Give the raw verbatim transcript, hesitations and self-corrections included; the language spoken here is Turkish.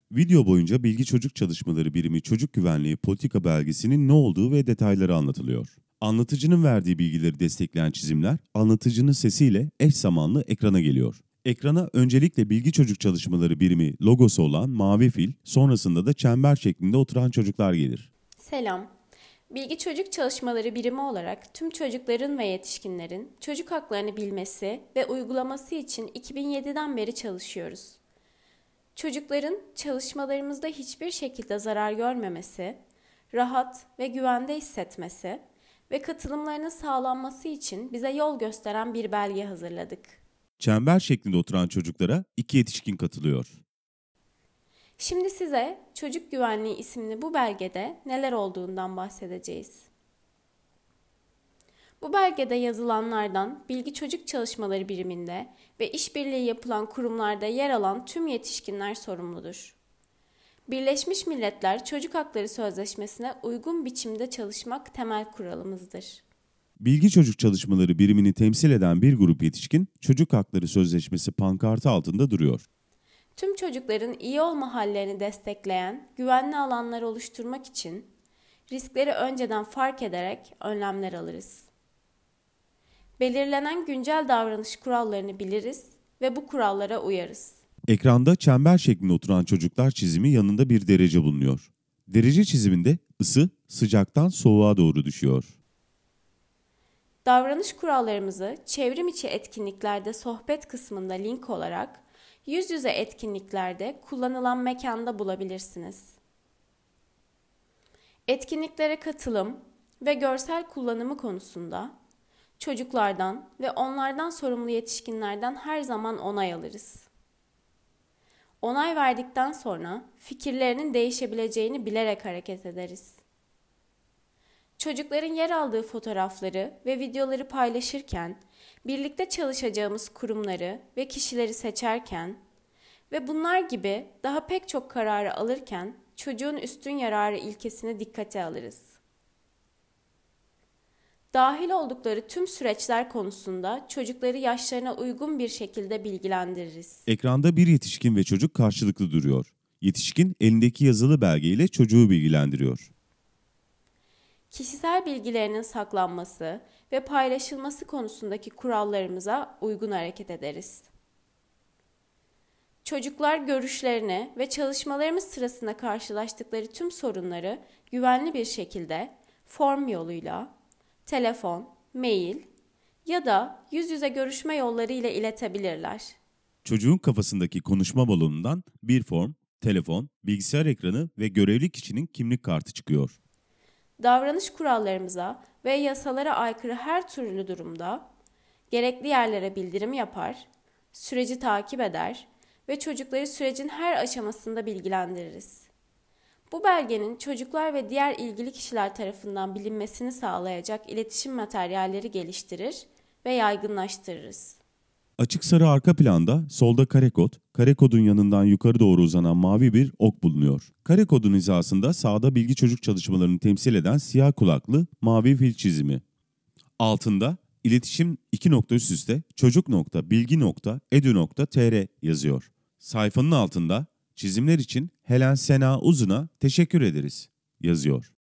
Video boyunca Bilgi Çocuk Çalışmaları Birimi Çocuk Güvenliği Politika Belgesi'nin ne olduğu ve detayları anlatılıyor. Anlatıcının verdiği bilgileri destekleyen çizimler, anlatıcının sesiyle eş zamanlı ekrana geliyor. Ekrana öncelikle Bilgi Çocuk Çalışmaları Birimi logosu olan mavi fil, sonrasında da çember şeklinde oturan çocuklar gelir. Selam. Bilgi Çocuk Çalışmaları Birimi olarak tüm çocukların ve yetişkinlerin çocuk haklarını bilmesi ve uygulaması için iki bin yediden beri çalışıyoruz. Çocukların çalışmalarımızda hiçbir şekilde zarar görmemesi, rahat ve güvende hissetmesi ve katılımlarının sağlanması için bize yol gösteren bir belge hazırladık. Çember şeklinde oturan çocuklara iki yetişkin katılıyor. Şimdi size Çocuk Güvenliği isimli bu belgede neler olduğundan bahsedeceğiz. Bu belgede yazılanlardan Bilgi Çocuk Çalışmaları Biriminde ve işbirliği yapılan kurumlarda yer alan tüm yetişkinler sorumludur. Birleşmiş Milletler Çocuk Hakları Sözleşmesi'ne uygun biçimde çalışmak temel kuralımızdır. Bilgi Çocuk Çalışmaları Birimini temsil eden bir grup yetişkin, Çocuk Hakları Sözleşmesi pankartı altında duruyor. Tüm çocukların iyi olma hallerini destekleyen güvenli alanlar oluşturmak için riskleri önceden fark ederek önlemler alırız. Belirlenen güncel davranış kurallarını biliriz ve bu kurallara uyarız. Ekranda çember şeklinde oturan çocuklar çizimi yanında bir derece bulunuyor. Derece çiziminde ısı sıcaktan soğuğa doğru düşüyor. Davranış kurallarımızı çevrim içi etkinliklerde sohbet kısmında link olarak, yüz yüze etkinliklerde kullanılan mekanda bulabilirsiniz. Etkinliklere katılım ve görsel kullanımı konusunda çocuklardan ve onlardan sorumlu yetişkinlerden her zaman onay alırız. Onay verdikten sonra fikirlerinin değişebileceğini bilerek hareket ederiz. Çocukların yer aldığı fotoğrafları ve videoları paylaşırken, birlikte çalışacağımız kurumları ve kişileri seçerken ve bunlar gibi daha pek çok kararı alırken çocuğun üstün yararı ilkesini dikkate alırız. Dahil oldukları tüm süreçler konusunda çocukları yaşlarına uygun bir şekilde bilgilendiririz. Ekranda bir yetişkin ve çocuk karşılıklı duruyor. Yetişkin elindeki yazılı belgeyle çocuğu bilgilendiriyor. Kişisel bilgilerinin saklanması ve paylaşılması konusundaki kurallarımıza uygun hareket ederiz. Çocuklar görüşlerini ve çalışmalarımız sırasında karşılaştıkları tüm sorunları güvenli bir şekilde form yoluyla, telefon, mail ya da yüz yüze görüşme yolları ile iletebilirler. Çocuğun kafasındaki konuşma balonundan bir form, telefon, bilgisayar ekranı ve görevli kişinin kimlik kartı çıkıyor. Davranış kurallarımıza ve yasalara aykırı her türlü durumda gerekli yerlere bildirim yapar, süreci takip eder ve çocukları sürecin her aşamasında bilgilendiririz. Bu belgenin çocuklar ve diğer ilgili kişiler tarafından bilinmesini sağlayacak iletişim materyalleri geliştirir ve yaygınlaştırırız. Açık sarı arka planda solda kare kod, kare kodun yanından yukarı doğru uzanan mavi bir ok bulunuyor. Kare kodun hizasında sağda Bilgi Çocuk Çalışmalarını temsil eden siyah kulaklı mavi fil çizimi. Altında iletişim iki nokta üst üste çocuk nokta bilgi nokta edu nokta tr yazıyor. Sayfanın altında çizimler için Helen Sena Uzun'a teşekkür ederiz yazıyor.